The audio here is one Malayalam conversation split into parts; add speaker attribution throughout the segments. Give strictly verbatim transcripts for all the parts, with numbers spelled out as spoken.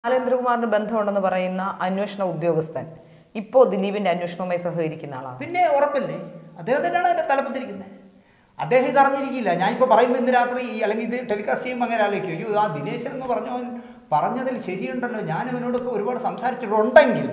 Speaker 1: ബാലേന്ദ്രകുമാറിന് ബന്ധമുണ്ടെന്ന് പറയുന്ന അന്വേഷണ ഉദ്യോഗസ്ഥൻ ഇപ്പോൾ ദിലീപിന്റെ അന്വേഷണവുമായി സഹകരിക്കുന്ന ആളാണ്.
Speaker 2: പിന്നെ ഉറപ്പല്ലേ, അദ്ദേഹത്തിനാണ് എൻ്റെ തലപ്പത്തിരിക്കുന്നത്. അദ്ദേഹം ഇത് അറിഞ്ഞിരിക്കില്ല. ഞാൻ ഇപ്പോൾ പറയുമ്പോൾ ഇന്ന് രാത്രി അല്ലെങ്കിൽ ഇത് ടെലികാസ്റ്റ് ചെയ്യുമ്പോൾ അങ്ങനെ ആലോചിക്കും, അയ്യോ ആ ദിനേശൻ എന്ന് പറഞ്ഞവൻ പറഞ്ഞതിൽ ശരിയുണ്ടല്ലോ, ഞാൻ ഇവനോടൊക്കെ ഒരുപാട് സംസാരിച്ചിട്ടുണ്ടെങ്കിൽ,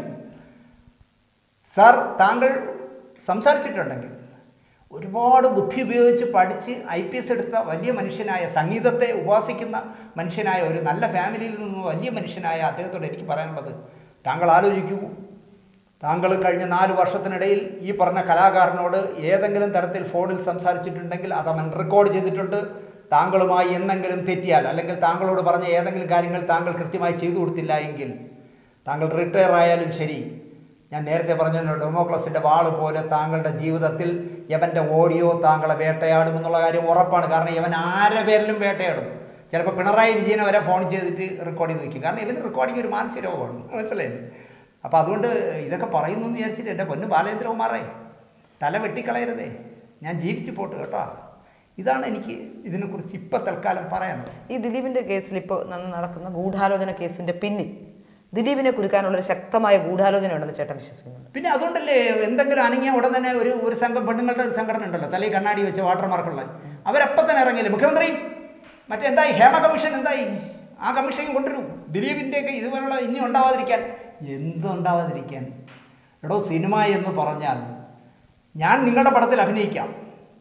Speaker 2: സാർ താങ്കൾ സംസാരിച്ചിട്ടുണ്ടെങ്കിൽ ഒരുപാട് ബുദ്ധി ഉപയോഗിച്ച് പഠിച്ച് ഐ പി എസ് എടുത്ത വലിയ മനുഷ്യനായ, സംഗീതത്തെ ഉപാസിക്കുന്ന മനുഷ്യനായ, ഒരു നല്ല ഫാമിലിയിൽ നിന്ന് വലിയ മനുഷ്യനായ അദ്ദേഹത്തോട് എനിക്ക് പറയാനുള്ളത്, താങ്കൾ ആലോചിക്കൂ, താങ്കൾ കഴിഞ്ഞ നാല് വർഷത്തിനിടയിൽ ഈ പറഞ്ഞ കലാകാരനോട് ഏതെങ്കിലും തരത്തിൽ ഫോണിൽ സംസാരിച്ചിട്ടുണ്ടെങ്കിൽ അത് അവൻ റെക്കോർഡ് ചെയ്തിട്ടുണ്ട്. താങ്കളുമായി എന്തെങ്കിലും തെറ്റിയാൽ അല്ലെങ്കിൽ താങ്കളോട് പറഞ്ഞ ഏതെങ്കിലും കാര്യങ്ങൾ താങ്കൾ കൃത്യമായി ചെയ്തു കൊടുത്തില്ല എങ്കിൽ താങ്കൾ റിട്ടയർ ആയാലും ശരി, ഞാൻ നേരത്തെ പറഞ്ഞല്ലോ ഡെമോക്രസിൻ്റെ വാള് പോലെ താങ്കളുടെ ജീവിതത്തിൽ യവൻ്റെ ഓഡിയോ താങ്കളെ വേട്ടയാടുമെന്നുള്ള കാര്യം ഉറപ്പാണ്. കാരണം ഇവൻ ആരെ പേരിലും വേട്ടയാടും. ചിലപ്പോൾ പിണറായി വിജയനെ വരെ ഫോൺ ചെയ്തിട്ട് റെക്കോർഡ് ചെയ്ത് വയ്ക്കും. കാരണം ഇവന് റെക്കോർഡിങ് ഒരു മാനസിക രോഗമാണ്, മനസ്സിലായില്ലേ? അപ്പോൾ അതുകൊണ്ട് ഇതൊക്കെ പറയുന്നു എന്ന് വിചാരിച്ചിട്ട് എൻ്റെ പൊന്ന് ബാലേന്ദ്രകുമാറേ, തല വെട്ടിക്കളയരുതേ, ഞാൻ ജീവിച്ചു പോട്ട് കേട്ടോ. ഇതാണ് എനിക്ക് ഇതിനെക്കുറിച്ച് ഇപ്പോൾ തൽക്കാലം പറയാനുള്ളത്.
Speaker 1: ഈ ദിലീപിന്റെ കേസിൽ ഇപ്പോൾ നടക്കുന്ന ഗൂഢാലോചന കേസിന്റെ പിന്നിൽ ദിലീപിനെ കുരുക്കാനുള്ള ഒരു ശക്തമായ ഗൂഢാലോചന ഉണ്ടെന്ന് ചേട്ടൻ വിശ്വസിക്കുന്നു.
Speaker 2: പിന്നെ അതുകൊണ്ടല്ലേ എന്തെങ്കിലും അനങ്ങിയ ഉടൻ തന്നെ ഒരു ഒരു സംഘം പെണ്ണുങ്ങളുടെ ഒരു സംഘടന ഉണ്ടല്ലോ, തലയിൽ കണ്ണാടി വെച്ച് വാട്ടർമാർക്കുള്ള, അവരപ്പം തന്നെ ഇറങ്ങിയില്ലേ മുഖ്യമന്ത്രി, മറ്റേ എന്തായി ഹേമ കമ്മീഷൻ എന്തായി, ആ കമ്മീഷൻ കൊണ്ടുവരും ദിലീപിൻ്റെയൊക്കെ ഇതുപോലുള്ള ഇനി ഉണ്ടാവാതിരിക്കാൻ. എന്തുണ്ടാവാതിരിക്കാൻ? എടോ, സിനിമ എന്ന് പറഞ്ഞാൽ ഞാൻ നിങ്ങളുടെ പടത്തിൽ അഭിനയിക്കാം,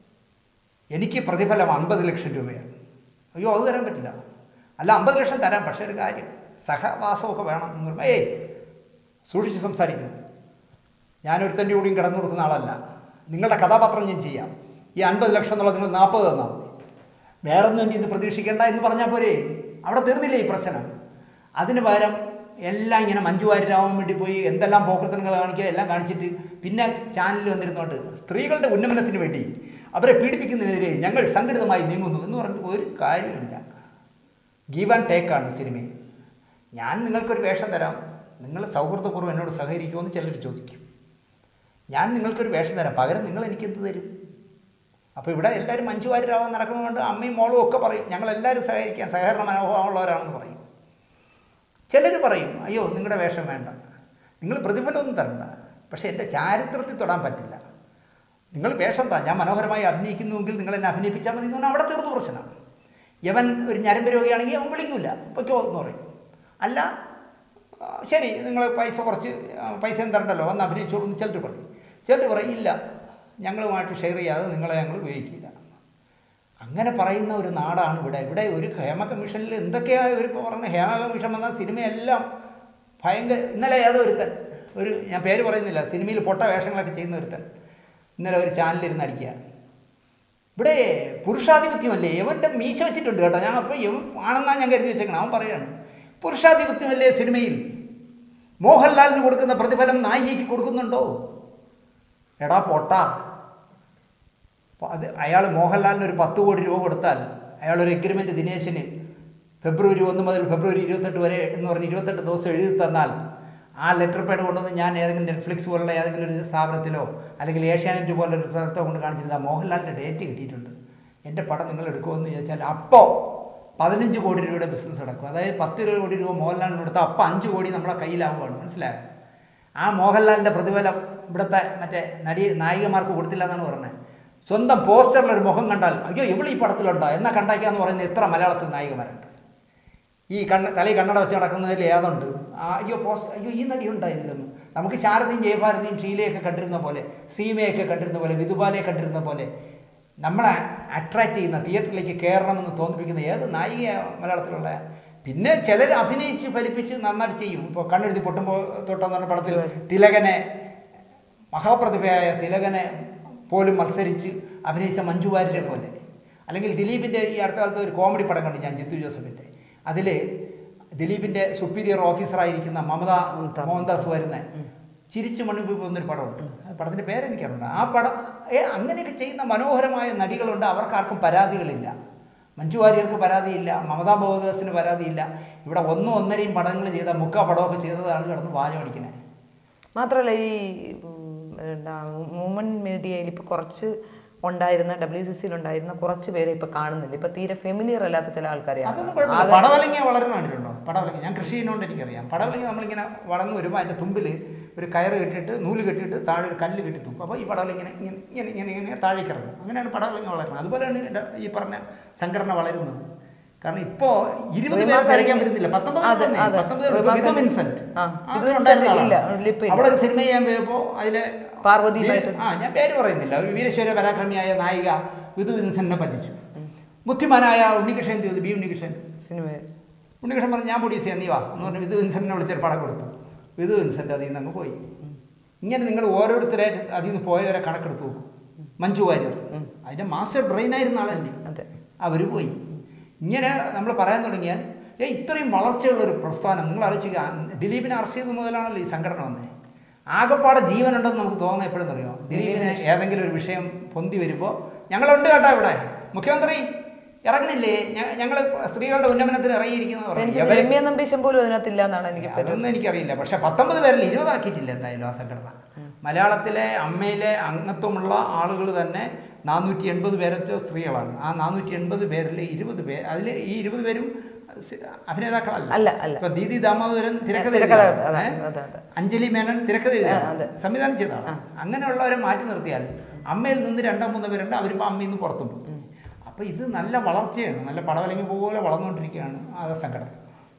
Speaker 2: എനിക്ക് പ്രതിഫലം അമ്പത് ലക്ഷം രൂപയാണ്. അയ്യോ അത് തരാൻ പറ്റില്ല. അല്ല അമ്പത് ലക്ഷം തരാം, പക്ഷേ ഒരു കാര്യം സഹവാസമൊക്കെ വേണം എന്ന് പറയുമ്പോൾ ഏയ് സൂക്ഷിച്ച് സംസാരിക്കും. ഞാനൊരുത്തൻ്റെ കൂടിയും കിടന്നു കൊടുക്കുന്ന ആളല്ല. നിങ്ങളുടെ കഥാപാത്രം ഞാൻ ചെയ്യാം, ഈ അൻപത് ലക്ഷം എന്നുള്ളത് നിങ്ങൾ നാൽപ്പത് തന്നാൽ മതി, വേറൊന്നും എനിക്ക് ഇത് പ്രതീക്ഷിക്കേണ്ട എന്ന് പറഞ്ഞാൽ പോരെ, അവിടെ തീർന്നില്ലേ ഈ പ്രശ്നം? അതിന് പകരം എല്ലാം ഇങ്ങനെ മഞ്ജു വാര്യരാവാൻ വേണ്ടി പോയി എന്തെല്ലാം പോക്കൃത്തനങ്ങൾ കാണിക്കുക, എല്ലാം കാണിച്ചിട്ട് പിന്നെ ചാനലിൽ വന്നിരുന്നോട്ട് സ്ത്രീകളുടെ ഉന്നമനത്തിന് വേണ്ടി അവരെ പീഡിപ്പിക്കുന്നതിനെതിരെ ഞങ്ങൾ സംഘടിതമായി നീങ്ങുന്നു എന്ന് പറഞ്ഞിട്ട് ഒരു കാര്യമില്ല. ഗീവ് ആൻഡ് ടേക്കാണ് സിനിമയിൽ. ഞാൻ നിങ്ങൾക്കൊരു വേഷം തരാം, നിങ്ങൾ സൗഹൃദപൂർവ്വം എന്നോട് സഹകരിക്കുമെന്ന് ചിലർ ചോദിക്കും. ഞാൻ നിങ്ങൾക്കൊരു വേഷം തരാം, പകരം നിങ്ങൾ എനിക്കെന്ത് തരും? അപ്പോൾ ഇവിടെ എല്ലാവരും മഞ്ജു വാര്യരാവാൻ നടക്കുന്നതുകൊണ്ട് അമ്മയും മോളും ഒക്കെ പറയും ഞങ്ങളെല്ലാവരും സഹകരിക്കാൻ സഹകരണ മനോഭാവമുള്ളവരാണെന്ന് പറയും. ചിലർ പറയും അയ്യോ നിങ്ങളുടെ വേഷം വേണ്ട, നിങ്ങൾ പ്രതിഫലമൊന്നും തരണ്ട, പക്ഷേ എൻ്റെ ചാരിത്രത്തിൽ തൊടാൻ പറ്റില്ല, നിങ്ങൾ വേഷം താ, ഞാൻ മനോഹരമായി അഭിനയിക്കുന്നുവെങ്കിൽ നിങ്ങൾ എന്നെ അഭിനയിപ്പിച്ചാൽ മതി എന്ന് പറഞ്ഞാൽ അവിടെ തീർന്നു പ്രശ്നമാണ്. യവൻ ഒരു ഞരമ്പ് രോഗിയാണെങ്കിൽ അവൻ വിളിക്കില്ല, പൊയ്ക്കോ എന്ന് പറയും. അല്ല ശരി നിങ്ങൾ പൈസ കുറച്ച് പൈസ ഒന്നും തരണ്ടല്ലോ, വന്ന് അഭിനയിച്ചോളൂ എന്ന് ചിലർ പറയും. ചിലർ പറയും ഇല്ല ഞങ്ങളുമായിട്ട് ഷെയർ ചെയ്യാതെ നിങ്ങളെ ഞങ്ങൾ ഉപയോഗിക്കില്ല. അങ്ങനെ പറയുന്ന ഒരു നാടാണ് ഇവിടെ. ഇവിടെ ഒരു ഹേമ കമ്മീഷനിൽ എന്തൊക്കെയാണ് ഇവരിപ്പോൾ പറയുന്നത്, ഹേമ കമ്മീഷൻ വന്നാൽ സിനിമയെല്ലാം ഭയങ്കര. ഇന്നലെ ഏതോ ഒരുത്തൻ, ഒരു ഞാൻ പേര് പറയുന്നില്ല, സിനിമയിൽ പൊട്ട വേഷങ്ങളൊക്കെ ചെയ്യുന്ന ഒരുത്തൻ ഇന്നലെ ഒരു ചാനലിരുന്ന് അടിക്കുകയാണ്. ഇവിടെ പുരുഷാധിപത്യമല്ലേ, ഇവൻ്റെ മീശ വെച്ചിട്ടുണ്ട് കേട്ടോ, ഞാൻ അപ്പോൾ ഇവൻ ആണെന്നാണ് ഞാൻ കരുതി വെച്ചേക്കണം. അവൻ പറയുകയാണ് പുരുഷാധിപത്യമല്ലേ സിനിമയിൽ, മോഹൻലാലിന് കൊടുക്കുന്ന പ്രതിഫലം നായികയ്ക്ക് കൊടുക്കുന്നുണ്ടോ? എടാ പൊട്ടാ, അത് അയാൾ മോഹൻലാലിന് ഒരു പത്ത് കോടി രൂപ കൊടുത്താൽ അയാളൊരു എഗ്രിമെൻറ്റ് ദിനേശിന് ഫെബ്രുവരി ഒന്ന് മുതൽ ഫെബ്രുവരി ഇരുപത്തെട്ട് വരെ എന്ന് പറഞ്ഞ് ഇരുപത്തെട്ട് ദിവസം എഴുതി തന്നാൽ ആ ലെറ്റർ പേഡ് കൊണ്ടുവന്ന് ഞാൻ ഏതെങ്കിലും നെറ്റ്ഫ്ലിക്സ് പോലുള്ള ഏതെങ്കിലും ഒരു സ്ഥാപനത്തിലോ അല്ലെങ്കിൽ ഏഷ്യാനെറ്റ് പോലൊരു സ്ഥലത്തോ കൊണ്ട് കാണിച്ചിരുന്ന മോഹൻലാലിൻ്റെ ഡേറ്റ് കിട്ടിയിട്ടുണ്ട്, എൻ്റെ പടം നിങ്ങൾ എടുക്കുമെന്ന് ചോദിച്ചാൽ അപ്പോൾ പതിനഞ്ച് കോടി രൂപയുടെ ബിസിനസ് നടക്കും. അതായത് പത്ത് കോടി രൂപ മോഹൻലാലിന് കൊടുത്താൽ അപ്പം അഞ്ച് കോടി നമ്മളെ കയ്യിലാവുകയാണ്, മനസ്സിലായോ? ആ മോഹൻലാലിൻ്റെ പ്രതിഫലം ഇവിടുത്തെ മറ്റേ നടി നായികമാർക്ക് കൊടുത്തില്ല എന്നാണ് പറഞ്ഞത്. സ്വന്തം പോസ്റ്ററിലൊരു മുഖം കണ്ടാൽ അയ്യോ ഇവൾ ഈ പടത്തിലുണ്ടോ എന്നാൽ കണ്ടാക്കാന്ന് പറയുന്ന എത്ര മലയാളത്തിൽ നായികമാരുണ്ട്. ഈ കണ്ണ് തലയിൽ കണ്ണട വെച്ച് നടക്കുന്നതിൽ ഏതുണ്ട്? ആ അയ്യോ പോസ്റ്റ് അയ്യോ ഈ നടി ഉണ്ടായിരുന്നെന്ന്. നമുക്ക് ശാരദയും ജയഭാരതിയും ഷീലയൊക്കെ കണ്ടിരുന്ന പോലെ, സീമയൊക്കെ കണ്ടിരുന്ന പോലെ, വിധുബാലയെ കണ്ടിരുന്ന പോലെ നമ്മളെ അട്രാക്റ്റ് ചെയ്യുന്ന, തിയേറ്ററിലേക്ക് കയറണമെന്ന് തോന്നിപ്പിക്കുന്ന ഏത് നായിക മലയാളത്തിലുള്ള? പിന്നെ ചിലർ അഭിനയിച്ച് ഫലിപ്പിച്ച് നന്നായിട്ട് ചെയ്യും. ഇപ്പോൾ കണ്ണെഴുതി പൊട്ടുമ്പോൾ തൊട്ടെന്ന് പറഞ്ഞ പടത്തിൽ തിലകനെ, മഹാപ്രതിഭയായ തിലകനെ പോലും മത്സരിച്ച് അഭിനയിച്ച മഞ്ജു വാര്യരെ പോലെ. അല്ലെങ്കിൽ ദിലീപിൻ്റെ ഈ അടുത്ത കാലത്ത് ഒരു കോമഡി പടം കണ്ടു ഞാൻ, ജിത്തു ജോസഫിൻ്റെ. അതിൽ ദിലീപിൻ്റെ സുപ്പീരിയർ ഓഫീസറായിരിക്കുന്ന മമത മോഹൻദാസ് വരുന്ന ചിരിച്ചു മണ്ണിൽ പോകുന്നൊരു പടമുണ്ട്. പടത്തിൻ്റെ പേരെനിക്കറിയില്ല. ആ പടം ഏ അങ്ങനെയൊക്കെ ചെയ്യുന്ന മനോഹരമായ നടികളുണ്ട്, അവർക്കാർക്കും പരാതികളില്ല. മഞ്ജു വാര്യർക്ക് പരാതിയില്ല, മമതാ മോഹൻദാസിന് പരാതിയില്ല. ഇവിടെ ഒന്നും ഒന്നരയും പടങ്ങൾ ചെയ്ത മുക്കാ പടമൊക്കെ ചെയ്തതാണ് കിടന്ന് വാചമടിക്കുന്നത്.
Speaker 1: മാത്രമല്ല ഈ വുമൺ മീഡിയയിൽ ഇപ്പോൾ കുറച്ച് ഉണ്ടായിരുന്ന ഡബ്ല്യു സി സിയിൽ ഉണ്ടായിരുന്ന കുറച്ച് പേരെ ഇപ്പൊ കാണുന്നില്ല. ഇപ്പൊ തീരെ ഫെമിലിയർ അല്ലാത്ത ചില ആൾക്കാരെയാണ്.
Speaker 2: അതൊന്നും കുഴപ്പമില്ല. പടവലങ്ങ വളർന്നു കണ്ടിട്ടുണ്ടോ? പടവലങ്ങ ഞാൻ കൃഷി ചെയ്യുന്നതുകൊണ്ട് എനിക്കറിയാം. പടവലങ്ങ നമ്മളിങ്ങനെ വളർന്നു വരുമ്പോൾ അതിൻ്റെ തുമ്പിൽ ഒരു കയറ് കെട്ടിയിട്ട് നൂല് കെട്ടിയിട്ട് താഴെ ഒരു കല്ല് കെട്ടി തൂക്കും. അപ്പോൾ ഈ പടവലങ്ങ ഇങ്ങനെ ഇങ്ങനെ ഇങ്ങനെ ഇങ്ങനെ താഴേക്ക് ഇറങ്ങും. അങ്ങനെയാണ് പടവലങ്ങ വളരുന്നത്. അതുപോലെയാണ് ഈ പറഞ്ഞ സംഘടന വളരുന്നത്. കാരണം ഇപ്പോ ഇരുപത് പേരെ തിരക്കാൻ പറ്റുന്നില്ല. പത്തൊമ്പത് പത്തൊമ്പത് വിൻസെന്റ് അവളൊരു സിനിമ ചെയ്യാൻ പോയപ്പോൾ അതിലെ
Speaker 1: പാർവതി
Speaker 2: ആ ഞാൻ പേര് പറയുന്നില്ല, ഒരു വീരശ്വര പരാക്രമിയായ നായിക വിധു വിൻസെന്റിനെ പറ്റിച്ചു. ബുദ്ധിമാനായ ഉണ്ണികൃഷ്ണൻ എന്ത് ചെയ്തു? ബി ഉണ്ണികൃഷ്ണൻ സിനിമ ഉണ്ണികൃഷ്ണൻ പറഞ്ഞു ഞാൻ പ്രൊഡ്യൂസ് ചെയ്യാൻ നീ വാ എന്ന് പറഞ്ഞ് വിധു വിൻസെന്റിനെ വിളിച്ചൊരു പടം കൊടുത്തു. വിധു വിൻസെന്റ് അതിൽ നിന്ന് അങ്ങ് പോയി. ഇങ്ങനെ നിങ്ങൾ ഓരോരുത്തരെ അതിൽ നിന്ന് പോയവരെ കണക്കെടുത്ത് നോക്കും. മഞ്ജു വാര്യർ അതിൻ്റെ മാസ്റ്റർ ബ്രെയിൻ ആയിരുന്ന ആളല്ലേ, അവർ പോയി. ഇങ്ങനെ നമ്മൾ പറയാൻ തുടങ്ങിയാൽ ഏ ഇത്രയും വളർച്ചയുള്ളൊരു പ്രസ്ഥാനം നിങ്ങൾ ആലോചിക്കുക. ദിലീപിനെ അറസ്റ്റ് ചെയ്ത് മുതലാണല്ലോ ഈ സംഘടന വന്നത്. ആകെപ്പാടെ ജീവനുണ്ടെന്ന് നമുക്ക് തോന്നുന്നത് എപ്പോഴും അറിയോ? ദിലീപിന് ഏതെങ്കിലും ഒരു വിഷയം പൊന്തി വരുമ്പോൾ ഞങ്ങളുണ്ട് കേട്ടോ ഇവിടെ, മുഖ്യമന്ത്രി ഇറങ്ങുന്നില്ലേ, ഞങ്ങൾ സ്ത്രീകളുടെ ഉന്നമനത്തിന് ഇറങ്ങിയിരിക്കുന്നത് അതൊന്നും എനിക്കറിയില്ല. പക്ഷെ പത്തൊമ്പത് പേരിൽ ഇരുപതാക്കിയിട്ടില്ല എന്തായാലും ആ സംഘടന. മലയാളത്തിലെ അമ്മയിലെ അംഗത്വമുള്ള ആളുകൾ തന്നെ നാനൂറ്റി എൺപത് പേരൊക്കെ സ്ത്രീകളാണ്. ആ നാനൂറ്റി എൺപത് പേരിൽ ഇരുപത് പേര് അതിൽ ഈ ഇരുപത് പേരും അഭിനേതാക്കളല്ല. ഇപ്പൊ ദീദി ദാമോദരൻ തിരക്കഥ എഴുതിയതാണ്, അഞ്ജലി മേനൻ തിരക്കഥ എഴുതിയതാണ്, സംവിധാനം ചെയ്തതാണ്. അങ്ങനെയുള്ളവരെ മാറ്റി നിർത്തിയാൽ അമ്മയിൽ നിന്ന് രണ്ടോ മൂന്നോ പേരുണ്ട്, അവരിപ്പോൾ അമ്മയിൽ നിന്ന് പുറത്തും പോകും. അപ്പോൾ ഇത് നല്ല വളർച്ചയാണ്, നല്ല പടവലങ്ങി പോലെ വളർന്നുകൊണ്ടിരിക്കുകയാണ് ആ സംഘടന.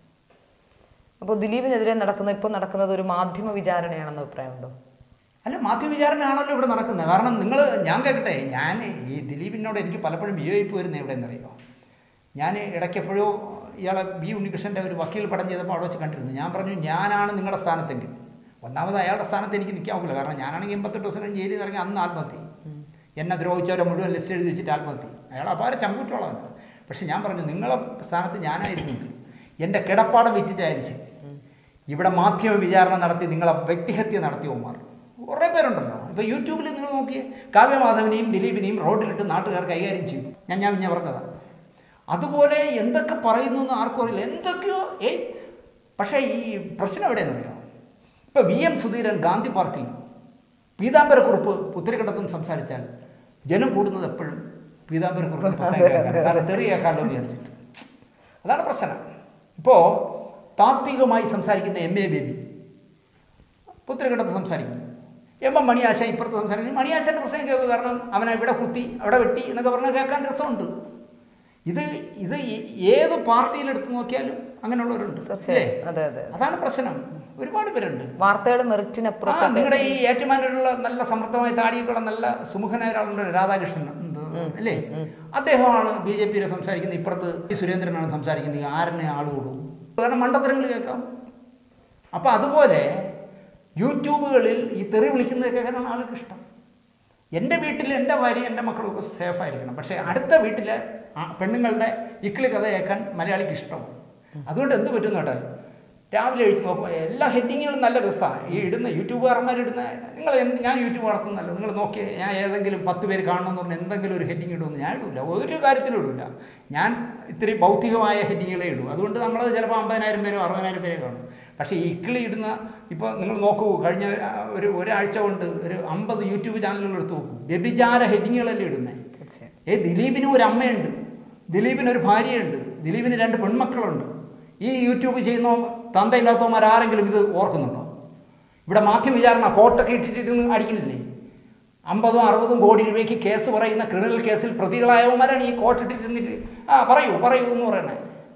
Speaker 1: അപ്പോൾ ദിലീപിനെതിരെ നടക്കുന്ന ഇപ്പോൾ നടക്കുന്നത് ഒരു മാധ്യമ വിചാരണയാണെന്ന് അഭിപ്രായമുണ്ടോ?
Speaker 2: അല്ല, മാധ്യമ വിചാരണയാണല്ലോ ഇവിടെ നടക്കുന്നത്. കാരണം നിങ്ങൾ ഞാൻ കേൾക്കട്ടെ, ഞാൻ ഈ ദിലീപിനോട് എനിക്ക് പലപ്പോഴും വിയോജിപ്പ് വരുന്നത് എവിടെയെന്നറിയോ? ഞാൻ ഇടയ്ക്കെപ്പോഴോ ഇയാളെ ബി ഉണ്ണികൃഷ്ണൻ്റെ ഒരു വക്കീൽ പടം ചെയ്തപ്പോൾ അവിടെ വെച്ച് കണ്ടിരുന്നു. ഞാൻ പറഞ്ഞു ഞാനാണ് നിങ്ങളുടെ സ്ഥാനത്തെങ്കിൽ, ഒന്നാമത് അയാളുടെ സ്ഥാനത്ത് എനിക്ക് നിൽക്കാവില്ല. കാരണം ഞാനാണെങ്കിൽ എൺപത്തെട്ട് ദിവസം കഴിഞ്ഞ് ജയിലിൽ ഇറങ്ങി അന്ന് ആത്മഹത്യ, എന്നെ ദ്രോഹിച്ചവരെ മുഴുവൻ ലിസ്റ്റ് എഴുതി വെച്ചിട്ട് ആത്മഹത്യ. അയാൾ അപാര ചങ്കൂറ്റുള്ളവൻ. പക്ഷെ ഞാൻ പറഞ്ഞു നിങ്ങളെ സ്ഥാനത്ത് ഞാനായിരുന്നെങ്കിൽ എൻ്റെ കിടപ്പാടം വിറ്റിട്ടായാലും ശരി ഇവിടെ മാധ്യമ വിചാരണ നടത്തി നിങ്ങളെ വ്യക്തിഹത്യ നടത്തിയവന്മാർ കുറേ പേരുണ്ടല്ലോ. ഇപ്പോൾ യൂട്യൂബിൽ നിങ്ങൾ നോക്കിയേ, കാവ്യമാധവനെയും ദിലീപിനെയും റോഡിലിട്ട് നാട്ടുകാർ കൈകാര്യം ചെയ്തു. ഞാൻ ഞാൻ ഞാൻ പറഞ്ഞതാണ്. അതുപോലെ എന്തൊക്കെ പറയുന്നു എന്ന് ആർക്കും അറിയില്ല, എന്തൊക്കെയോ ഏയ്. പക്ഷേ ഈ പ്രശ്നം എവിടെയെന്നറിയാം? ഇപ്പോൾ വി എം സുധീരൻ ഗാന്ധി പാർക്കിൽ പീതാംബരക്കുറുപ്പ് പുത്തരിക്കണ്ടത്തും സംസാരിച്ചാൽ ജനം കൂടുന്നത് എപ്പോഴും പീതാംബരക്കുറുപ്പ് പ്രസംഗിക്കാൻ, കാരണം തെറി കേൾക്കാമല്ലോ എന്ന് വിചാരിച്ചിട്ട്. അതാണ് പ്രശ്നം. ഇപ്പോൾ താത്വികമായി സംസാരിക്കുന്ന എം എ ബേബി പുത്തരിക്കണ്ടത്ത് സംസാരിക്കുന്നു, എം എം മണിയാശ ഇപ്പുറത്ത് സംസാരിക്കുന്നു. മണിയാശൻ്റെ പ്രസംഗം കേൾക്കുക, കാരണം അവനെ ഇവിടെ കുത്തി അവിടെ വെട്ടി എന്നൊക്കെ പറഞ്ഞാൽ കേൾക്കാൻ രസമുണ്ട്. ഇത് ഇത് ഏത് പാർട്ടിയിലെടുത്ത് നോക്കിയാലും അങ്ങനെയുള്ളവരുണ്ട്. അതാണ് പ്രശ്നം. ഒരുപാട് പേരുണ്ട്.
Speaker 1: വാർത്തയുടെ മെറിറ്റിനപ്പുറം
Speaker 2: നിങ്ങളുടെ ഈ ഏറ്റുമാനൂരിലുള്ള നല്ല സമൃദ്ധമായ താടിയൊക്കെയുള്ള നല്ല സുമുഖനായ ഒരാളുണ്ട്, രാധാകൃഷ്ണൻ അല്ലേ? അദ്ദേഹമാണ് ബി ജെ പിയിലെ സംസാരിക്കുന്നത്. ഇപ്പുറത്ത് ഈ സുരേന്ദ്രനാണ് സംസാരിക്കുന്നത്. ആരനെ ആളുകൂടും, കാരണം മണ്ടത്തരങ്ങൾ കേൾക്കാം. അപ്പം അതുപോലെ യൂട്യൂബുകളിൽ ഈ തെറി വിളിക്കുന്നത് കേൾക്കാനാണ് ആൾക്ക് ഇഷ്ടം. എൻ്റെ വീട്ടിൽ എൻ്റെ ഭാര്യ എൻ്റെ മക്കളൊക്കെ സേഫായിരിക്കണം, പക്ഷേ അടുത്ത വീട്ടിലെ പെണ്ണുങ്ങളുടെ ഇക്കിളി കഥ കേൾക്കാൻ മലയാളിക്ക് ഇഷ്ടമാണ്. അതുകൊണ്ട് എന്ത് പറ്റുമെന്ന് കേട്ടാൽ രാവിലെ എഴുതി നോക്കുമ്പോൾ എല്ലാ ഹെഡിങ്ങുകളും നല്ല രസമാണ്. ഈ ഇടുന്ന യൂട്യൂബുകാരന്മാരിടുന്ന, നിങ്ങൾ ഞാൻ യൂട്യൂബ് നടത്തുന്നല്ലോ, നിങ്ങൾ നോക്കി ഞാൻ ഏതെങ്കിലും പത്ത് പേര് കാണണമെന്ന് പറഞ്ഞാൽ എന്തെങ്കിലും ഒരു ഹെഡിങ് ഇടുമെന്ന് ഞാൻ ഇടില്ല, ഒരു കാര്യത്തിലും ഇടില്ല. ഞാൻ ഇത്തിരി ഭൗതികമായ ഹെഡിങ്ങുകളെ ഇടും. അതുകൊണ്ട് നമ്മൾ ചിലപ്പോൾ അമ്പതിനായിരം പേരോ അറുപതിനായിരം പേരോ കാണും. പക്ഷേ ഈ ഇക്കിളി ഇടുന്ന, ഇപ്പോൾ നിങ്ങൾ നോക്കൂ, കഴിഞ്ഞ ഒരു ഒരാഴ്ച കൊണ്ട് ഒരു അമ്പത് യൂട്യൂബ് ചാനലുകൾ എടുത്ത് നോക്കൂ, വ്യഭിചാര ഹെഡിങ്ങുകളല്ലേ ഇടുന്നത്. ഏ ദിലീപിന് ഒരു അമ്മയുണ്ട്, ദിലീപിനൊരു ഭാര്യയുണ്ട്, ദിലീപിന് രണ്ട് പെൺമക്കളുണ്ട്. ഈ യൂട്യൂബ് ചെയ്യുന്ന തന്തയില്ലാത്തവന്മാർ ആരെങ്കിലും ഇത് ഓർക്കുന്നുണ്ടോ? ഇവിടെ മാധ്യമ വിചാരണ കോട്ടൊക്കെ ഇട്ടിട്ടിരുന്ന് അടിക്കുന്നില്ലേ? അമ്പതും അറുപതും കോടി രൂപയ്ക്ക് കേസ് പറയുന്ന ക്രിമിനൽ കേസിൽ പ്രതികളായവന്മാരാണ് ഈ കോട്ടിട്ടിരുന്നിട്ട് ആ പറയൂ പറയൂ എന്ന് പറയണേ.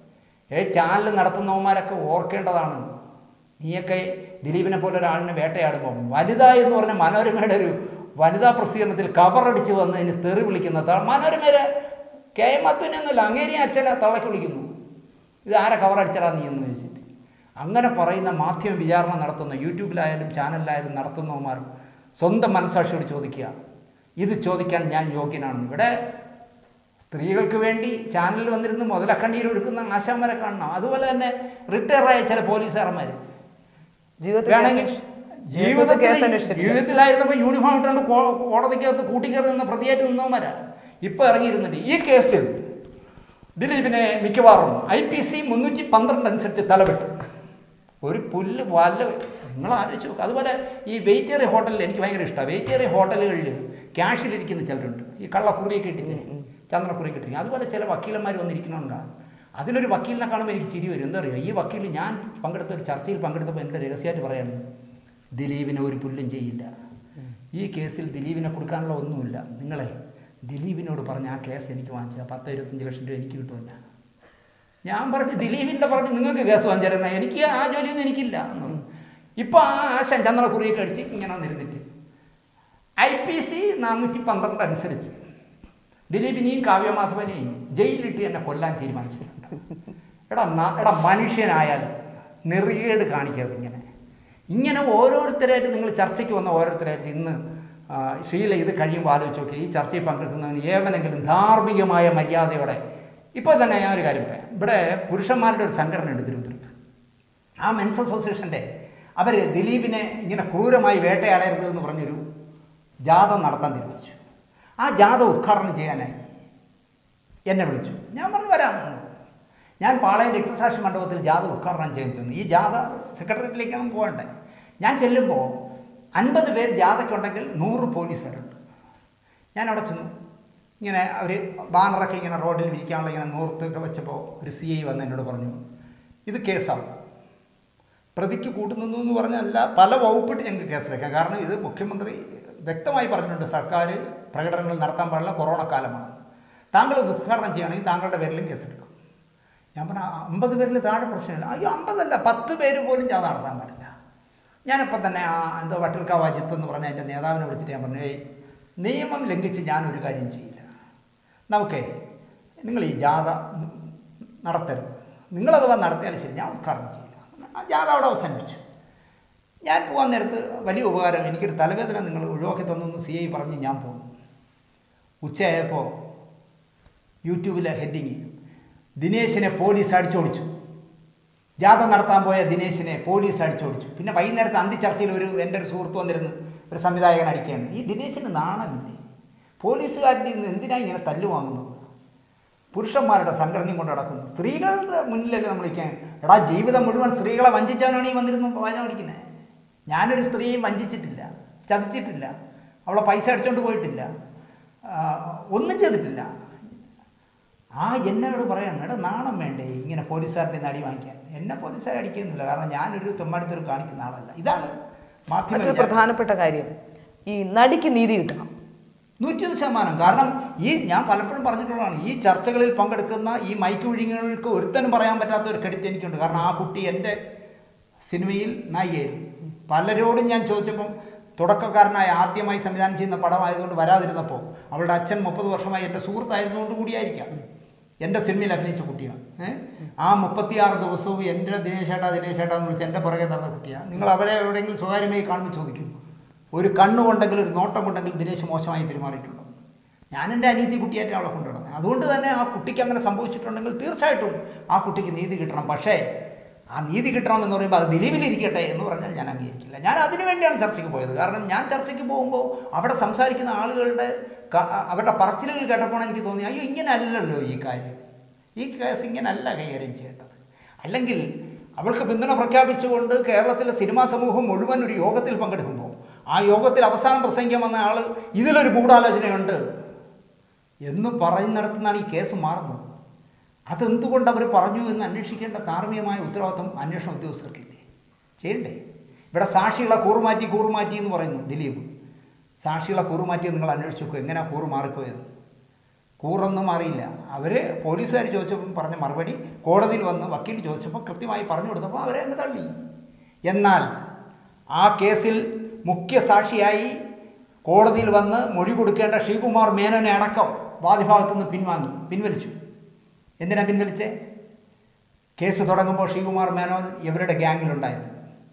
Speaker 2: ഏ ചാനൽ നടത്തുന്നവന്മാരൊക്കെ ഓർക്കേണ്ടതാണ്. നീയൊക്കെ ദിലീപിനെ പോലെ ഒരാളിനെ വേട്ടയാടുമ്പോൾ വനിത എന്ന് പറഞ്ഞ മനോരമയുടെ ഒരു വനിതാ പ്രസിദ്ധീകരണത്തിൽ കവറടിച്ച് വന്നതിന് തെറി വിളിക്കുന്ന മനോരമയുടെ കെ എം അത്തുവിനൊന്നുമില്ല, അങ്ങേരി അച്ഛനെ തള്ളക്കി വിളിക്കുന്നു. ഇത് ആരെ കവറടിച്ചടാ നീ എന്ന് ചോദിച്ചിട്ട്. അങ്ങനെ പറയുന്ന മാധ്യമ വിചാരണ നടത്തുന്ന യൂട്യൂബിലായാലും ചാനലിലായാലും നടത്തുന്നവന്മാർ സ്വന്തം മനസ്സാക്ഷിയോട് ചോദിക്കുക, ഇത് ചോദിക്കാൻ ഞാൻ യോഗ്യനാണെന്ന്. ഇവിടെ സ്ത്രീകൾക്ക് വേണ്ടി ചാനലിൽ വന്നിരുന്ന് മുതലക്കണ്ണീർ എടുക്കുന്ന ആശാന്മാരെ കാണണം. അതുപോലെ തന്നെ റിട്ടയറായ ചില പോലീസുകാരന്മാർ വേണമെങ്കിൽ ജീവിതത്തിൽ ജീവിതത്തിലായിരുന്നപ്പോൾ യൂണിഫോം ഇട്ടുകൊണ്ട് കോടതിക്കകത്ത് കൂട്ടിക്കയറി നിന്ന് പ്രതിയായിട്ട് നിന്നവന്മാരാ ഇപ്പോൾ ഇറങ്ങിയിരുന്നുണ്ട്. ഈ കേസിൽ ദിലീപിനെ മിക്കവാറും ഐ പി സി മുന്നൂറ്റി പന്ത്രണ്ട് അനുസരിച്ച് തലവെട്ടും. ഒരു പുല്ല് വല്ല നിങ്ങൾ ആലോചിച്ച് നോക്കുക. അതുപോലെ ഈ വെജിറ്റേറിയൻ ഹോട്ടലിൽ എനിക്ക് ഭയങ്കര ഇഷ്ടമാണ്. വെജിറ്റേറിയൻ ഹോട്ടലുകളിൽ ക്യാഷിലിരിക്കുന്ന ചിലരുണ്ട്, ഈ കള്ളക്കുറിയൊക്കെ ഇട്ടിട്ട് ചന്ദ്രക്കുറിയൊക്കെ ഇട്ടിരിക്കും. അതുപോലെ ചില വക്കീലന്മാർ വന്നിരിക്കണമെന്നാണ്. അതിലൊരു വക്കീലിനെ കാണുമ്പോൾ എനിക്ക് ചിരി വരും. എന്താ പറയുക, ഈ വക്കീൽ ഞാൻ പങ്കെടുത്ത ഒരു ചർച്ചയിൽ പങ്കെടുത്തപ്പോൾ എൻ്റെ രഹസ്യമായിട്ട് പറയാണ്, ദിലീപിനെ ഒരു പുല്ലും ചെയ്യില്ല, ഈ കേസിൽ ദിലീപിനെ കൊടുക്കാനുള്ള ഒന്നുമില്ല, നിങ്ങളെ ദിലീപിനോട് പറഞ്ഞ് ആ കേസ് എനിക്ക് വാങ്ങിച്ചാൽ പത്ത് ഇരുപത്തഞ്ച് ലക്ഷം രൂപ എനിക്ക് കിട്ടുമില്ല. ഞാൻ പറഞ്ഞു ദിലീപിൻ്റെ പറഞ്ഞ് നിങ്ങൾക്ക് കേസ് വാങ്ങിച്ചാൽ എനിക്ക് ആ ജോലിയൊന്നും എനിക്കില്ല. ഇപ്പോൾ ആ ആശാൻ ചന്ദ്രക്കുറിയൊക്കെ അടിച്ച് ഇങ്ങനെ വന്നിരുന്നിട്ട് ഐ പി സി നാനൂറ്റി പന്ത്രണ്ട് അനുസരിച്ച് ദിലീപിനെയും കാവ്യമാധവനെയും ജയിലിലിട്ട് എന്നെ കൊല്ലാൻ തീരുമാനിച്ചിട്ടുണ്ട്. എടാ എടാ മനുഷ്യനായാൽ നെറികേട് കാണിക്കരുത്. ഇങ്ങനെ ഇങ്ങനെ ഓരോരുത്തരായിട്ട് നിങ്ങൾ ചർച്ചയ്ക്ക് വന്ന ഓരോരുത്തരായിട്ട് ഇന്ന് ഷീല ഇത് കഴിയുമ്പോൾ ആലോചിച്ച് നോക്കി, ഈ ചർച്ചയിൽ പങ്കെടുക്കുന്നവന് ഏവനെങ്കിലും ധാർമ്മികമായ മര്യാദയോടെ. ഇപ്പോൾ തന്നെ ഞാൻ ഒരു കാര്യം പറയാം. ഇവിടെ പുരുഷന്മാരുടെ ഒരു സംഘടന ഉണ്ട് തിരുവനന്തപുരത്ത്. ആ മെൻസ് അസോസിയേഷൻ്റെ അവർ ദിലീപിനെ ഇങ്ങനെ ക്രൂരമായി വേട്ടയാടരുത് എന്ന് പറഞ്ഞൊരു ജാഥ നടത്താൻ തീരുമാനിച്ചു. ആ ജാഥ ഉദ്ഘാടനം ചെയ്യാനായി എന്നെ വിളിച്ചു. ഞാൻ പറഞ്ഞു വരാം. ഞാൻ പാളയം രക്തസാക്ഷി മണ്ഡപത്തിൽ ജാഥ ഉദ്ഘാടനം ചെയ്യാൻ ചെന്നു. ഈ ജാഥ സെക്രട്ടേറിയറ്റിലേക്കാണ് പോകേണ്ടത്. ഞാൻ ചെല്ലുമ്പോൾ അൻപത് പേര് ജാഥയ്ക്കുണ്ടെങ്കിൽ നൂറ് പോലീസുകാരുണ്ട്. ഞാൻ അവിടെ ചെന്നു. ഇങ്ങനെ അവർ ബാനറൊക്കെ ഇങ്ങനെ റോഡിൽ വിരിക്കാനുള്ള ഇങ്ങനെ നൂർത്തൊക്കെ വെച്ചപ്പോൾ ഒരു സി ഐ വന്ന് എന്നോട് പറഞ്ഞു, ഇത് കേസാവും, പ്രതിക്ക് കൂട്ടുനിന്നു എന്ന് പറഞ്ഞല്ല, പല വകുപ്പിട്ട് ഞങ്ങൾക്ക് കേസിലേക്കാം. കാരണം ഇത് മുഖ്യമന്ത്രി വ്യക്തമായി പറഞ്ഞിട്ടുണ്ട്, സർക്കാർ പ്രകടനങ്ങൾ നടത്താൻ പാടില്ല, കൊറോണ കാലമാണ്, താങ്കൾ ഇത് ഉദ്ഘാടനം ചെയ്യുകയാണെങ്കിൽ താങ്കളുടെ പേരിലും കേസെടുക്കും. ഞാൻ പറഞ്ഞ അമ്പത് പേരിൽ താഴെ പ്രശ്നമില്ല. അയ്യോ അമ്പതല്ല, പത്ത് പേര് പോലും ജാഥ നടത്താൻ പാടില്ല. ഞാനിപ്പം തന്നെ ആ എന്തോ വട്ടിൽക്കാവ് അജിത്ത് എന്ന് പറഞ്ഞ എൻ്റെ നേതാവിനെ വിളിച്ചിട്ട് ഞാൻ പറഞ്ഞു, ഏയ് നിയമം ലംഘിച്ച് ഞാനൊരു കാര്യം ചെയ്യില്ല, നമുക്കേ നിങ്ങൾ ഈ ജാഥ നടത്തരുത്, നിങ്ങളത് നടത്തിയാലും ശരി, ഞാൻ ഉദ്ഘാടനം ചെയ്യില്ല. ആ ജാഥ അവിടെ അവസാനിപ്പിച്ചു. ഞാൻ പോകാൻ നേരത്ത് വലിയ ഉപകാരം, എനിക്കൊരു തലവേദന നിങ്ങൾ ഒഴിവാക്കി തന്നു സി ഐ പറഞ്ഞ് ഞാൻ പോകുന്നു. ഉച്ചയായപ്പോൾ യൂട്യൂബിലെ ഹെഡിങ്, ദിനേശിനെ പോലീസ് അടിച്ചോടിച്ചു, ജാഥ നടത്താൻ പോയ ദിനേശിനെ പോലീസ് അടിച്ചോടിച്ചു. പിന്നെ വൈകുന്നേരത്തെ അന്തിച്ചർച്ചയിൽ ഒരു എൻ്റെ ഒരു സുഹൃത്ത് വന്നിരുന്ന് ഒരു സംവിധായകൻ അടിക്കുകയാണ്. ഈ ദിനേശിന് നാണമില്ലേ? പോലീസുകാരുടെ നിന്ന് എന്തിനാണ് ഇങ്ങനെ തല്ലു വാങ്ങുന്നത്? പുരുഷന്മാരുടെ സംഘടനയും കൊണ്ട് നടക്കുന്നു. സ്ത്രീകളുടെ മുന്നിലല്ലേ നമ്മൾ ഇരിക്കാൻ. എടാ ജീവിതം മുഴുവൻ സ്ത്രീകളെ വഞ്ചിച്ചാനാണ് ഈ വന്നിരുന്നു വാചകം അടിക്കുന്നത്. ഞാനൊരു സ്ത്രീയും വഞ്ചിച്ചിട്ടില്ല, ചതിച്ചിട്ടില്ല, അവളെ പൈസ അടിച്ചുകൊണ്ട് പോയിട്ടില്ല, ഒന്നും ചെയ്തിട്ടില്ല. ആ എന്നോട് പറയണം, എടാ നാണം വേണ്ടേ ഇങ്ങനെ പോലീസുകാരുടെ നടി വാങ്ങിക്കാൻ? എന്നെ പോലീസുകാർ അടിക്കുന്നില്ല, കാരണം ഞാനൊരു തെമ്മാടിത്തരം കാണിക്കുന്ന ആളല്ല. ഇതാണ് മാധ്യമ
Speaker 1: പ്രധാനപ്പെട്ട കാര്യം. ഈ നടിക്ക് നീതി കിട്ടണം
Speaker 2: നൂറ്റിയൊന്ന് ശതമാനം. കാരണം ഈ ഞാൻ പലപ്പോഴും പറഞ്ഞിട്ടുള്ളതാണ്, ഈ ചർച്ചകളിൽ പങ്കെടുക്കുന്ന ഈ മൈക്ക് വിഴിങ്ങൾക്ക് ഒരുത്തനും പറയാൻ പറ്റാത്ത ഒരു ക്രെഡിറ്റ് എനിക്കുണ്ട്. കാരണം ആ കുട്ടി എൻ്റെ സിനിമയിൽ നായികയായിരുന്നു. പലരോടും ഞാൻ ചോദിച്ചപ്പം തുടക്കക്കാരനായ ആദ്യമായി സംവിധാനം ചെയ്യുന്ന പടമായതുകൊണ്ട് വരാതിരുന്നപ്പോൾ അവളുടെ അച്ഛൻ മുപ്പത് വർഷമായി എൻ്റെ സുഹൃത്തായിരുന്നുകൊണ്ട് കൂടിയായിരിക്കാം എൻ്റെ സിനിമയിൽ അഭിനയിച്ച കുട്ടിയാണ്. ഏഹ് ആ മുപ്പത്തിയാറ് ദിവസവും എൻ്റെ ദിനേശേട്ടാ ദിനേശേട്ടാ എന്ന് വിളിച്ച് എൻ്റെ പുറകെ നടന്ന കുട്ടിയാണ്. നിങ്ങൾ അവരെ എവിടെയെങ്കിലും സ്വകാര്യമായി കാണുമ്പോൾ ചോദിക്കും, ഒരു കണ്ണുകൊണ്ടെങ്കിൽ ഒരു നോട്ടം കൊണ്ടെങ്കിൽ ദിനേശ് മോശമായി പെരുമാറിയിട്ടുണ്ടോ? ഞാൻ എൻ്റെ അനീതി കുട്ടിയായിട്ട് അവളെ കൊണ്ടുവരണം. അതുകൊണ്ട് തന്നെ ആ കുട്ടിക്ക് അങ്ങനെ സംഭവിച്ചിട്ടുണ്ടെങ്കിൽ തീർച്ചയായിട്ടും ആ കുട്ടിക്ക് നീതി കിട്ടണം. പക്ഷേ ആ നീതി കിട്ടണമെന്ന് പറയുമ്പോൾ അത് ദിലീപിലിരിക്കട്ടെ എന്ന് പറഞ്ഞാൽ ഞാൻ അംഗീകരിക്കില്ല. ഞാൻ അതിനു വേണ്ടിയാണ് ചർച്ചയ്ക്ക് പോയത്. കാരണം ഞാൻ ചർച്ചയ്ക്ക് പോകുമ്പോൾ അവിടെ സംസാരിക്കുന്ന ആളുകളുടെ അവരുടെ പറച്ചിലുകൾ കേട്ടപ്പോൾ എനിക്ക് തോന്നി, അയ്യോ ഇങ്ങനെ അല്ലല്ലോ ഈ കാര്യം, ഈ കേസ് ഇങ്ങനല്ല കൈകാര്യം ചെയ്യേണ്ടത്. അല്ലെങ്കിൽ അവൾക്ക് പിന്തുണ പ്രഖ്യാപിച്ചുകൊണ്ട് കേരളത്തിലെ സിനിമാ സമൂഹം മുഴുവൻ ഒരു യോഗത്തിൽ പങ്കെടുക്കുമ്പോൾ ആ യോഗത്തിൽ അവസാനം പ്രസംഗിക്കാൻ വന്ന ആൾ ഇതിലൊരു ഗൂഢാലോചനയുണ്ട് എന്ന് പറയുന്നിടത്തുനിന്നാണ് ഈ കേസ് മാറുന്നത്. അതെന്തുകൊണ്ട് അവർ പറഞ്ഞു എന്ന് അന്വേഷിക്കേണ്ട ധാർമ്മികമായ ഉത്തരവാദിത്വം അന്വേഷണ ഉദ്യോഗസ്ഥർക്കില്ലേ? ചെയ്യണ്ടേ? ഇവിടെ സാക്ഷികളെ കൂറുമാറ്റി കൂറുമാറ്റി എന്ന് പറയുന്നു ദിലീപ്. സാക്ഷികളെ കൂറുമാറ്റി നിങ്ങൾ അന്വേഷിച്ച് നോക്കുക, എങ്ങനെയാണ് കൂറ് മാറിപ്പോയത്? കൂറൊന്നും മാറിയില്ല. അവർ പോലീസുകാർ ചോദിച്ചപ്പോൾ പറഞ്ഞ മറുപടി, കോടതിയിൽ വന്ന് വക്കീൽ ചോദിച്ചപ്പോൾ കൃത്യമായി പറഞ്ഞു കൊടുത്തപ്പോൾ അവരെ അങ്ങ് തള്ളി. എന്നാൽ ആ കേസിൽ മുഖ്യ സാക്ഷിയായി കോടതിയിൽ വന്ന് മൊഴി കൊടുക്കേണ്ട ശ്രീകുമാർ മേനോനെ അടക്കം വാദിഭാഗത്തു നിന്ന് പിൻവാങ്ങി പിൻവലിച്ചു. എന്തിനാണ് പിൻവലിച്ചേ? കേസ് തുടങ്ങുമ്പോൾ ശ്രീകുമാർ മേനോൻ ഇവരുടെ ഗ്യാങ്ങിലുണ്ടായിരുന്നു.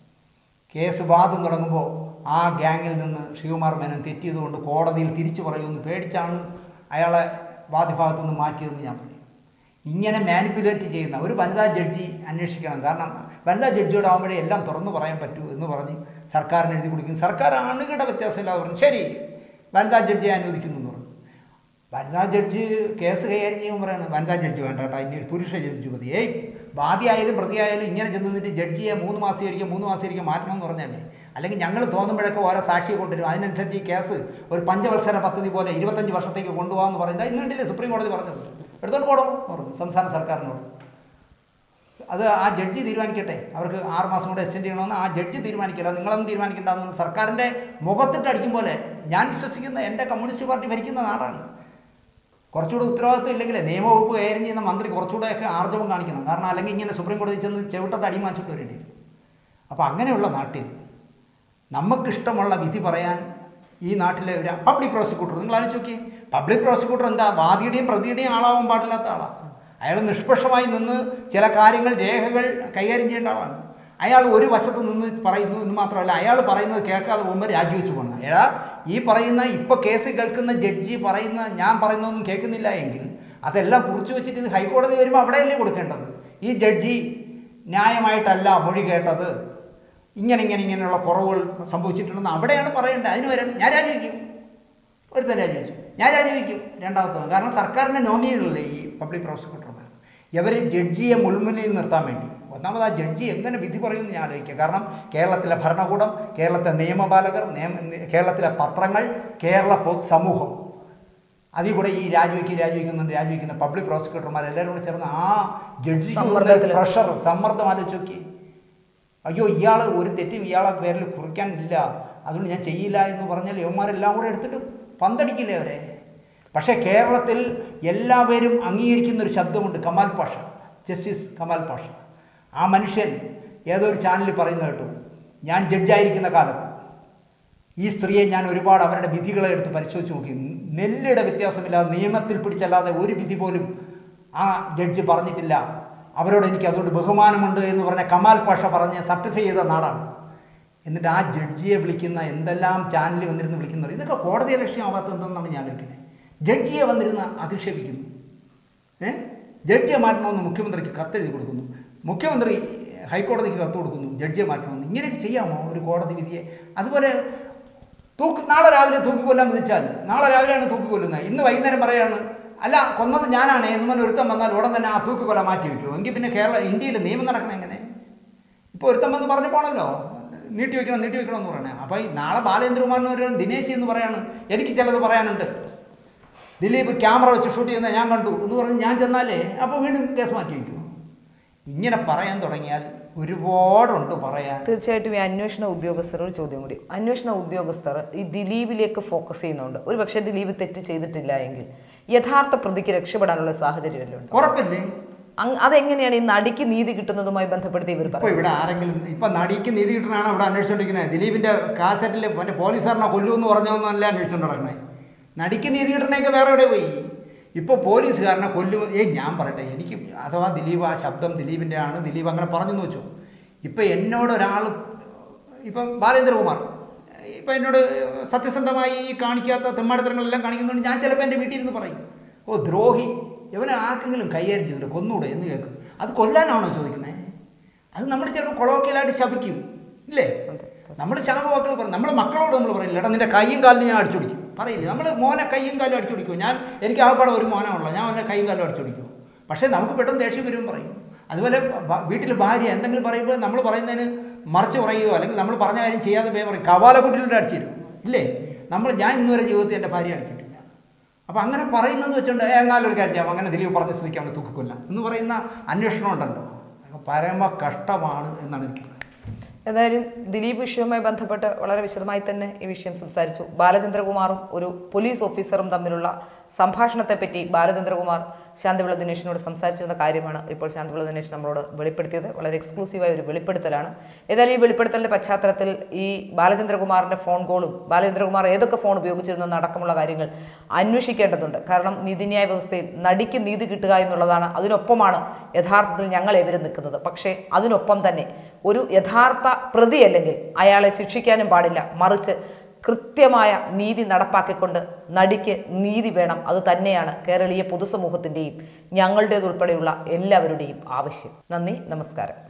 Speaker 2: കേസ് വാദം തുടങ്ങുമ്പോൾ ആ ഗ്യാങ്ങിൽ നിന്ന് ശ്രീകുമാർ മേനോൻ തെറ്റിയതുകൊണ്ട് കോടതിയിൽ തിരിച്ചു പറയുമെന്ന് പേടിച്ചാണ് അയാളെ വാദിഭാഗത്തു നിന്ന് മാറ്റിയതെന്ന് ഞാൻ പറയും. ഇങ്ങനെ മാനിപ്പുലേറ്റ് ചെയ്യുന്ന ഒരു വനിതാ ജഡ്ജി അന്വേഷിക്കണം. കാരണം വനിതാ ജഡ്ജിയോട് ആകുമ്പോഴേ എല്ലാം തുറന്നു പറയാൻ പറ്റൂ എന്ന് പറഞ്ഞ് സർക്കാരിന് എഴുതി കൊടുക്കും. സർക്കാർ അണുകിട വ്യത്യാസമില്ലാതെ പറഞ്ഞു ശരി വനിതാ ജഡ്ജിയെ അനുവദിക്കുന്നു എന്ന് പറഞ്ഞു. വനിതാ ജഡ്ജി കേസ് കൈകാര്യം ചെയ്യുമ്പോൾ പറയണം വനിതാ ജഡ്ജി വേണ്ട കേട്ടോ, ഇനി പുരുഷ ജഡ്ജി മതി. ഏയ് വാദിയായാലും പ്രതിയായാലും ഇങ്ങനെ ചെന്നിട്ട് ജഡ്ജിയെ മൂന്ന് മാസം ഇരിക്കും മൂന്ന് മാസം ഇരിക്കും മാറ്റണം എന്ന് പറഞ്ഞല്ലേ. അല്ലെങ്കിൽ ഞങ്ങൾ തോന്നുമ്പോഴൊക്കെ ഓരോ സാക്ഷിയെ കൊണ്ടുവരും, അതിനനുസരിച്ച് ഈ കേസ് ഒരു പഞ്ചവത്സര പദ്ധതി പോലെ ഇരുപത്തഞ്ച് വർഷത്തേക്ക് കൊണ്ടുപോകാമെന്ന് പറയുന്നത് ഇന്നുണ്ടില്ലേ സുപ്രീം കോടതി പറഞ്ഞത്. എടുത്തോണ്ട് പോകണം പറഞ്ഞു സംസ്ഥാന സർക്കാരിനോട്. അത് ആ ജഡ്ജി തീരുമാനിക്കട്ടെ, അവർക്ക് ആറ് മാസം കൂടെ എക്സ്റ്റെൻഡ് ചെയ്യണമെന്ന് ആ ജഡ്ജി തീരുമാനിക്കില്ല, നിങ്ങളൊന്നും തീരുമാനിക്കേണ്ടെന്ന് സർക്കാരിൻ്റെ മുഖത്തിട്ട് അടിക്കും പോലെ. ഞാൻ വിശ്വസിക്കുന്ന എൻ്റെ കമ്മ്യൂണിസ്റ്റ് പാർട്ടി ഭരിക്കുന്ന നാടാണ്. കുറച്ചുകൂടെ ഉത്തരവാദിത്വം ഇല്ലെങ്കിൽ നിയമവകുപ്പ് കൈകാര്യം ചെയ്യുന്ന മന്ത്രി കുറച്ചുകൂടെയൊക്കെ ആർജവം കാണിക്കണം. കാരണം അല്ലെങ്കിൽ ഇങ്ങനെ സുപ്രീം കോടതി ചെന്ന് ചെവിട്ടത്ത് അടി മാറ്റിട്ട് വരേണ്ടി വരും. അപ്പോൾ അങ്ങനെയുള്ള നാട്ടിൽ നമുക്കിഷ്ടമുള്ള വിധി പറയാൻ ഈ നാട്ടിലെ ഒരു പബ്ലിക് പ്രോസിക്യൂട്ടർ, നിങ്ങൾ ആലോചിച്ച് നോക്കിയേ, പബ്ലിക് പ്രോസിക്യൂട്ടർ എന്താ വാദിയുടെയും പ്രതിയുടെയും ആളാവാൻ പാടില്ലാത്ത ആളാണ്. അയാൾ നിഷ്പക്ഷമായി നിന്ന് ചില കാര്യങ്ങൾ രേഖകൾ കൈകാര്യം ചെയ്യേണ്ട ആളാണ്. അയാൾ ഒരു വശത്ത് നിന്ന് പറയുന്നു എന്ന് മാത്രമല്ല, അയാൾ പറയുന്നത് കേൾക്കാതെ പോകുമ്പോൾ രാജിവെച്ച് പോകണം. അയാൾ ഈ പറയുന്ന ഇപ്പോൾ കേസ് കേൾക്കുന്ന ജഡ്ജി പറയുന്ന ഞാൻ പറയുന്നതൊന്നും കേൾക്കുന്നില്ല എങ്കിൽ അതെല്ലാം കുറിച്ച് വെച്ചിട്ട് ഇത് ഹൈക്കോടതി വരുമ്പോൾ അവിടെയല്ലേ കൊടുക്കേണ്ടത്. ഈ ജഡ്ജി ന്യായമായിട്ടല്ല മൊഴി കേട്ടത്, ഇങ്ങനെ ഇങ്ങനെ ഇങ്ങനെയുള്ള കുറവുകൾ സംഭവിച്ചിട്ടുണ്ടെന്ന് അവിടെയാണ് പറയേണ്ടത്. അതിന് വരും ഞാൻ രാജിവെക്കും, ഒരുത്തൻ രാജിവെച്ചു, ഞാൻ രാജിവെക്കും രണ്ടാമത്തെ. കാരണം സർക്കാരിൻ്റെ നോമിനികളല്ലേ ഈ പബ്ലിക് പ്രോസിക്യൂട്ടർമാർ. ഇവർ ജഡ്ജിയെ മുൾമുനയിൽ നിർത്താൻ വേണ്ടി ഒന്നാമത് ആ ജഡ്ജി എങ്ങനെ വിധി പറയുമെന്ന് ഞാൻ ആലോചിക്കുക. കാരണം കേരളത്തിലെ ഭരണകൂടം, കേരളത്തിലെ നിയമപാലകർ, നിയമ കേരളത്തിലെ പത്രങ്ങൾ, കേരള പൊതു സമൂഹം, അതിൽ കൂടെ ഈ രാജിവെക്കും രാജിവെക്കുന്നുണ്ട് രാജിവെക്കുന്ന പബ്ലിക് പ്രോസിക്യൂട്ടർമാർ എല്ലാവരും കൂടെ ചേർന്ന് ആ ജഡ്ജിക്ക് പ്രഷർ, സമ്മർദ്ദം ആലോചിച്ച് നോക്കി. അയ്യോ ഇയാൾ ഒരു തെറ്റും ഇയാളെ പേരിൽ കുറിക്കാനില്ല, അതുകൊണ്ട് ഞാൻ ചെയ്യില്ല എന്ന് പറഞ്ഞാൽ യവന്മാരെല്ലാം കൂടെ എടുത്തിട്ട് പന്തടിക്കില്ലേ അവരെ. പക്ഷേ കേരളത്തിൽ എല്ലാവരും അംഗീകരിക്കുന്ന ഒരു ശബ്ദമുണ്ട്, കമാൽ പാഷ, ജസ്റ്റിസ് കമാൽ പാഷ. ആ മനുഷ്യൻ ഏതോ ഒരു ചാനലിൽ പറയുന്നത് കേട്ടു, ഞാൻ ജഡ്ജായിരിക്കുന്ന കാലത്ത് ഈ സ്ത്രീയെ ഞാൻ ഒരുപാട് അവരുടെ വിധികളെ എടുത്ത് പരിശോധിച്ച് നോക്കി, നെല്ലിയുടെ വ്യത്യാസമില്ലാതെ നിയമത്തിൽ പിടിച്ചല്ലാതെ ഒരു വിധി പോലും ആ ജഡ്ജി പറഞ്ഞിട്ടില്ല, അവരോട് എനിക്ക് അതുകൊണ്ട് ബഹുമാനമുണ്ട് എന്ന് പറഞ്ഞ കമാൽ പാഷ പറഞ്ഞ് സർട്ടിഫൈ ചെയ്ത നാടാണ്. എന്നിട്ട് ആ ജഡ്ജിയെ വിളിക്കുന്ന എന്തെല്ലാം ചാനലിൽ വന്നിരുന്ന് വിളിക്കുന്നത്, ഇതൊക്കെ കോടതിയെ ലക്ഷ്യമാവാത്ത എന്തെന്നാണ് ഞാൻ വിളിക്കുന്നത്. ജഡ്ജിയെ വന്നിരുന്ന് അധിക്ഷേപിക്കുന്നു. ഏഹ് ജഡ്ജിയെ മാറ്റണമെന്ന് മുഖ്യമന്ത്രിക്ക് കത്തെഴുതി കൊടുക്കുന്നു, മുഖ്യമന്ത്രി ഹൈക്കോടതിക്ക് കത്ത് കൊടുക്കുന്നു ജഡ്ജിയെ മാറ്റണമെന്ന്. ഇങ്ങനെയൊക്കെ ചെയ്യാമോ ഒരു കോടതി വിധിയെ? അതുപോലെ തൂക്ക് നാളെ രാവിലെ തൂക്കിക്കൊല്ലാൻ വിധിച്ചാൽ നാളെ രാവിലെയാണ് തൂക്കിക്കൊല്ലുന്നത്, ഇന്ന് വൈകുന്നേരം പറയാണ് അല്ല കൊന്നത് ഞാനാണ് എന്ന് പറഞ്ഞ ഒരുത്തം വന്നാൽ ഉടൻ തന്നെ ആ തൂക്കിക്കൊല മാറ്റി വയ്ക്കുമോ? എങ്കിൽ പിന്നെ കേരള ഇന്ത്യയിൽ നിയമം നടക്കണം എങ്ങനെ? ഇപ്പോൾ ഒരുത്തം വന്ന് പറഞ്ഞപ്പോണല്ലോ നീട്ടി വയ്ക്കണം നീട്ടി വയ്ക്കണം എന്ന് പറയണേ. അപ്പോൾ ഈ നാളെ ബാലേന്ദ്രകുമാറിന് ഒരു ദിനേശി എന്ന് പറയാണ് എനിക്ക് ചിലത് പറയാനുണ്ട്, ദിലീപ് ക്യാമറ വെച്ച് ഷൂട്ട് ചെയ്യുന്നത് ഞാൻ കണ്ടു എന്ന് പറഞ്ഞ് ഞാൻ ചെന്നാലേ അപ്പോൾ വീണ്ടും കേസ് മാറ്റി വയ്ക്കും. ഇങ്ങനെ പറയാൻ തുടങ്ങിയാൽ ഒരുപാടുണ്ട് പറയാൻ.
Speaker 1: തീർച്ചയായിട്ടും ഈ അന്വേഷണ ഉദ്യോഗസ്ഥർ ഒരു ചോദ്യം കൂടി, അന്വേഷണ ഉദ്യോഗസ്ഥർ ഈ ദിലീപിലേക്ക് ഫോക്കസ് ചെയ്യുന്നുണ്ട്. ഒരു പക്ഷേ ദിലീപ് തെറ്റ് ചെയ്തിട്ടില്ല എങ്കിൽ യഥാർത്ഥ പ്രതിക്ക് രക്ഷപ്പെടാനുള്ള സാഹചര്യമല്ലേ ഉണ്ട്?
Speaker 2: ഉറപ്പില്ലേ?
Speaker 1: അതെങ്ങനെയാണ് ഈ നടിക്ക് നീതി കിട്ടുന്നതുമായി ബന്ധപ്പെടുത്തി ഇവർ
Speaker 2: ഇപ്പോൾ ഇവിടെ ആരെങ്കിലും ഇപ്പൊ നടിക്ക് നീതി കിട്ടണാണ് ഇവിടെ അന്വേഷിച്ചോണ്ടിരിക്കുന്നത്. ദിലീപിന്റെ കാസറ്റിൽ മറ്റേ പോലീസുകാരനെ കൊല്ലുമെന്ന് പറഞ്ഞൊന്നല്ല അന്വേഷിച്ചോണ്ട് നടക്കണേ. നടിക്ക് നീതി കിട്ടണേക്ക് വേറെ എവിടെ പോയി? ഇപ്പോൾ പോലീസുകാരനെ കൊല്ലും. ഏയ് ഞാൻ പറയട്ടെ, എനിക്ക് അഥവാ ദിലീപ് ആ ശബ്ദം ദിലീപിൻ്റെ ആണ്, ദിലീപ് അങ്ങനെ പറഞ്ഞെന്ന് വെച്ചു. ഇപ്പം എന്നോട് ഒരാൾ, ഇപ്പം ബാലേന്ദ്രകുമാർ ഇപ്പം എന്നോട് സത്യസന്ധമായി ഈ കാണിക്കാത്ത തെമ്മാടിത്തരങ്ങളെല്ലാം കാണിക്കുന്നുണ്ട്, ഞാൻ ചിലപ്പോൾ എൻ്റെ വീട്ടിൽ ഇരുന്ന് പറയും ഓ ദ്രോഹി, ഇവനെ ആർക്കെങ്കിലും കൈകാര്യം ചെയ്തില്ല കൊന്നൂടെ എന്ന് കേൾക്കും. അത് കൊല്ലാനാണോ ചോദിക്കുന്നത്? അത് നമ്മൾ ചിലപ്പോൾ കൊളോക്കിയലായിട്ട് ശപിക്കും ഇല്ലേ? നമ്മൾ ശാപവാക്കുകൾ പറയും. നമ്മൾ മക്കളോട് നമ്മൾ പറയില്ല എടാ നിൻ്റെ കൈയും കാലിനും ഞാൻ അടിച്ചോടിക്കും പറയില്ല. നമ്മൾ മോനെ കൈയും കാലും അടിച്ചോടിക്കും. ഞാൻ എനിക്ക് ആകപ്പാടെ ഒരു മോനെ ഉള്ള ഞാൻ അവനെ കൈയും കാലും അടിച്ചോടിക്കും. പക്ഷേ നമുക്ക് പെട്ടെന്ന് ദേഷ്യം വരും പറയും. അതുപോലെ വീട്ടിൽ ഭാര്യ എന്തെങ്കിലും പറയുമ്പോൾ നമ്മൾ പറയുന്നതിന് മറിച്ച് പറയുകയോ അല്ലെങ്കിൽ നമ്മൾ പറഞ്ഞ കാര്യം ചെയ്യാതെ പോയി പറയും കവാലക്കുട്ടികളുടെ അടിച്ചിരുന്നു ഇല്ലേ? നമ്മൾ ഞാൻ ഇന്നുവരെ ജീവിതത്തിൽ എൻ്റെ ഭാര്യ അടിച്ചിട്ടില്ല. അപ്പോൾ അങ്ങനെ പറയുന്നതെന്ന് വെച്ചുകൊണ്ട് എങ്ങാലും ഒരു കാര്യം ചെയ്യാം, അങ്ങനെ ദിലീപ് പറഞ്ഞ സ്ഥിതിക്ക് അവനെ തൂക്കിക്കൊല്ലാം എന്ന് പറയുന്ന അന്വേഷണം ഉണ്ടല്ലോ, പരമ കഷ്ടമാണ് എന്നാണ് എനിക്ക്.
Speaker 1: ഏതായാലും ദിലീപ് വിഷയവുമായി ബന്ധപ്പെട്ട് വളരെ വിശദമായി തന്നെ ഈ വിഷയം സംസാരിച്ചു. ബാലചന്ദ്രകുമാറും ഒരു പോലീസ് ഓഫീസറും തമ്മിലുള്ള സംഭാഷണത്തെപ്പറ്റി ബാലചന്ദ്രകുമാർ ശാന്തിവിള ദിനേശിനോട് സംസാരിച്ചിരുന്ന കാര്യമാണ് ഇപ്പോൾ ശാന്തിവിള ദിനേശ് നമ്മളോട് വെളിപ്പെടുത്തിയത്. വളരെ എക്സ്ക്ലൂസീവായ ഒരു വെളിപ്പെടുത്തലാണ്. ഏതായാലും ഈ വെളിപ്പെടുത്തലിന്റെ പശ്ചാത്തലത്തിൽ ഈ ബാലചന്ദ്രകുമാറിന്റെ ഫോൺ കോളും ബാലചന്ദ്രകുമാർ ഏതൊക്കെ ഫോൺ ഉപയോഗിച്ചിരുന്നെന്ന് അടക്കമുള്ള കാര്യങ്ങൾ അന്വേഷിക്കേണ്ടതുണ്ട്. കാരണം നീതിന്യായ വ്യവസ്ഥയിൽ നടിക്ക് നീതി കിട്ടുക എന്നുള്ളതാണ്. അതിനൊപ്പമാണ് യഥാർത്ഥത്തിൽ ഞങ്ങൾ എവരും നിൽക്കുന്നത്. പക്ഷേ അതിനൊപ്പം തന്നെ ഒരു യഥാർത്ഥ പ്രതി അല്ലെങ്കിൽ അയാളെ ശിക്ഷിക്കാനും പാടില്ല, മറിച്ച് കൃത്യമായ നീതി നടപ്പാക്കിക്കൊണ്ട് നടിക്ക് നീതി വേണം. അത് തന്നെയാണ് കേരളീയ പൊതുസമൂഹത്തിൻ്റെയും ഞങ്ങളുടേതുൾപ്പെടെയുള്ള എല്ലാവരുടെയും ആവശ്യം. നന്ദി, നമസ്കാരം.